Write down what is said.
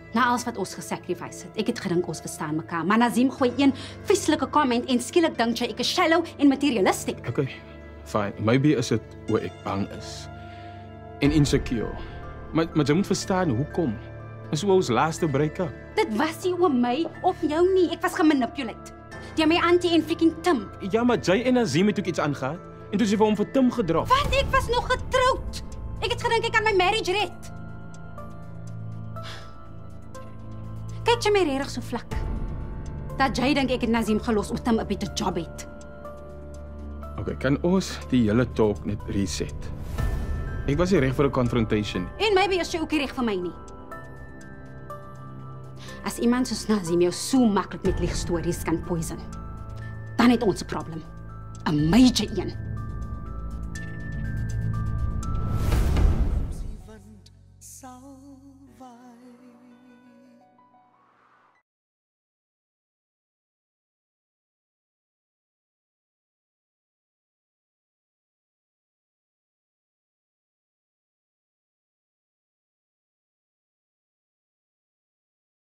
Na alles wat ons gesacrifice het, ek het gedink ons verstaan mekaar, maar Nazim gooi een vieslike comment en skielik dink jy ek is shallow en materialistic. Okay, fine. Maybe is dit hoe ek bang is. En insecure. Maar jy moet verstaan, hoekom? Is hoe ons laaste break-up. Dit was nie oor my of jou nie, ek was gemanipulate. Deur my auntie en freaking Tim. Ja, maar jy en Nazim het ook iets aangehad. En toe sy vir hom vir Tim gedrop. Want ek was nog getroud. Ek het gedink ek kan my marriage red. Kyk jy my regtig so vlak. Dat jy dink ek het Nazim gelos om Tim 'n beter job het. Okay, kan ons die hele talk net reset? Ek was nie reg vir 'n confrontation. En maybe is jy ook nie reg vir my nie. As iemand soos Nazim jou so maklik met liegstories kan poison, dan het ons 'n probleem. 'n Major een.